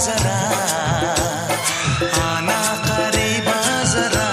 जरा, आना करीब जरा।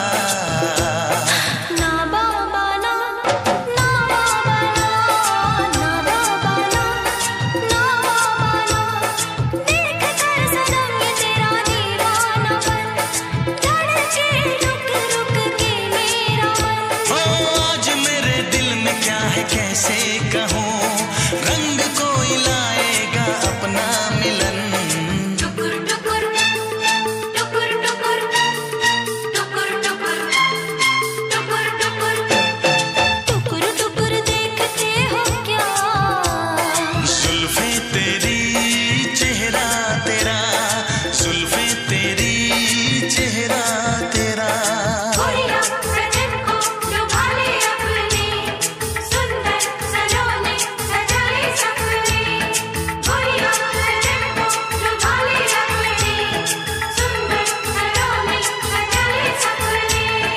ना बाबा ना, ना बाबा ना, ना बाबा ना, ना बाबा ना। देख कर सनम ये तेरा दीवानापन, धड़के रुक रुक के मेरा मन। ओ आज मेरे दिल में क्या है कैसे कहूँ, रंग कोई लाएगा अपना मिलन। टुकुर टुकुर, टुकुर टुकुर, टुकुर टुकुर, टुकुर टुकुर, टुकुर टुकुर देखते हो क्या? जुल्फे तेरी चेहरा तेरा, जुल्फे तेरी चेहरा तेरा। गोरिया सजन को लुभा ले अपने, सुंदर सलोने सजाए सपने। गोरिया सजन को लुभा ले अपने, सुंदर सलोने सजाए सपने।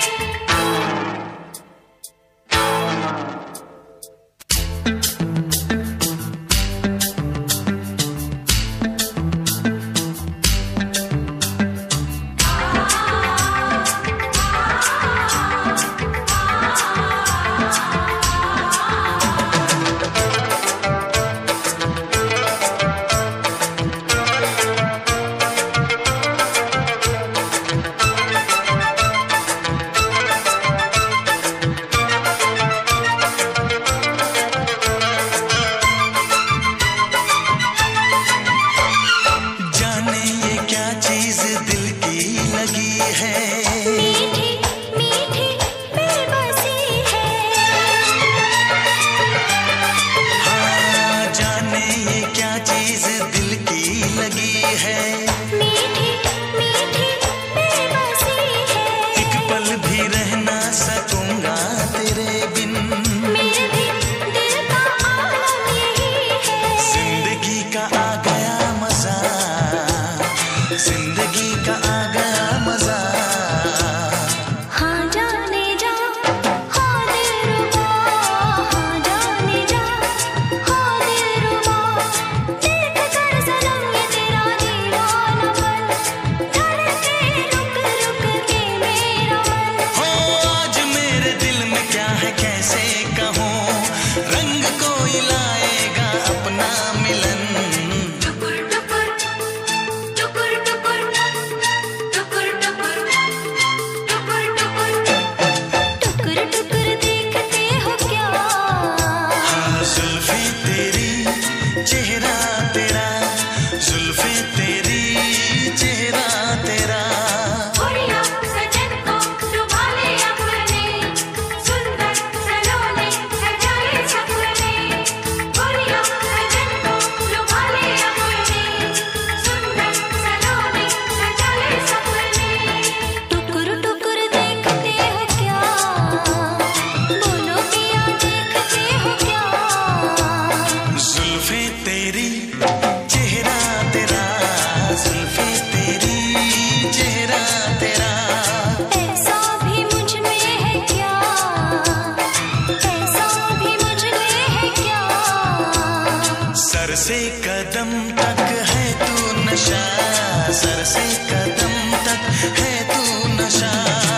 जाने ये क्या चीज दिल की लगी है, मीठी मीठी बेबसी है। हाँ जाने ये क्या चीज दिल की लगी है। मीठी मीठी बेबसी है। एक पल भी रह ना सकूंगा तेरे बिन, मेरे भी दिल का आलम यही है। जिंदगी का आ गया मजा, जिंदगी का आ गया मजा। हाँ जाने जा, हाँ दिलरुबा, हाँ जाने जा, हाँ दिलरुबा। देख कर सनम ये तेरा दीवानापन, धड़के रुक रुक के मेरा मन। हो आज मेरे दिल में क्या है कैसे कहूँ, रंग कोई लाएगा अपना मिलन। टुकुर टुकुर, टुकुर टुकुर, टुकुर टुकुर, टुकुर टुकुर, टुकुर टुकुर देखते हो क्या? हाँ जुल्फे तेरी चेहरा तेरा, जुल्फे तेरी चेहरा तेरा। गोरिया सजन को लुभा ले अपने, सुंदर सलोने सजाए सपने। गोरिया सजन को लुभा ले अपने, सुंदर सलोने सजाए सपने। टुकुर टुकुर देखते हो क्या? बोलो पिया देखते हो क्या? जुल्फे तेरी चेहरा तेरा, जुल्फे तेरी चेहरा तेरा। ऐसा भी मुझ में है क्या? ऐसा भी मुझ में है क्या? सर से कदम तक है तू नशा, सर से कदम तक है तू नशा।